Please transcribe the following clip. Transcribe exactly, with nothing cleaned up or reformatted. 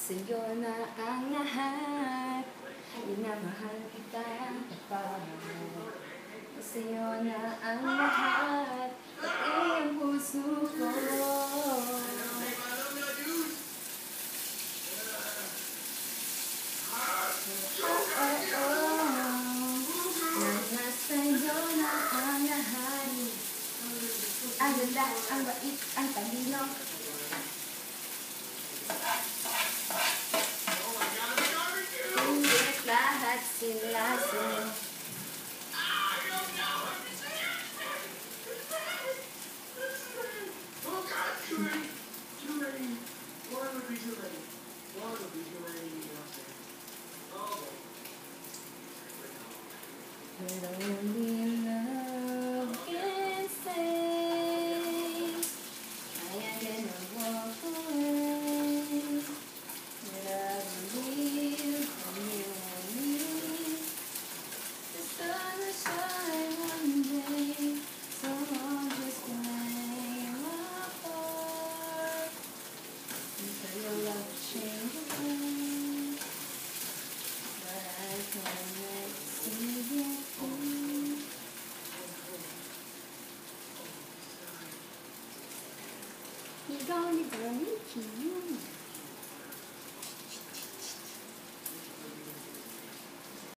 sa'yo na ang lahat. Minamahal kita kapag sa'yo na ang lahat. Pati ang puso ko. Sa'yo na ang lahat. Ang ganda, ang bait, ang talino. Hindi lahat sila sa'yo. Oh God, too many, too many. One would be too many. One would be too many. Oh. But only love can say I am gonna walk away. But I believe in you and me. The sun will shine one day, so I'll just play my part until your love changes. But I can't see it. You're gonna go meet you.